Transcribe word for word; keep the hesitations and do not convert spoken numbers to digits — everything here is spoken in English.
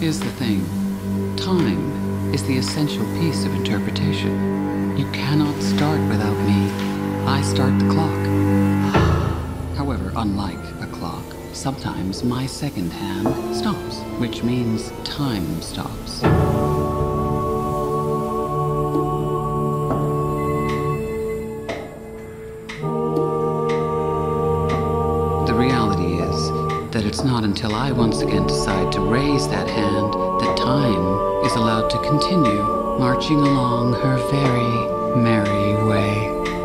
Here's the thing. Time is the essential piece of interpretation. You cannot start without me. I start the clock. However, unlike a clock, sometimes my second hand stops, which means time stops. The reality is that it's not until I once again decide to raise that hand that time is allowed to continue marching along her very merry way.